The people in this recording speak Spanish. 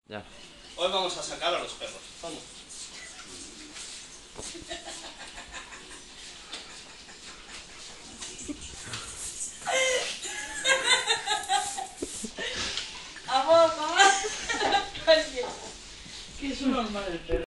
Ya. Hoy vamos a sacar a los perros. Vamos. ¡Vamos, mamá! Que es un normal el perro.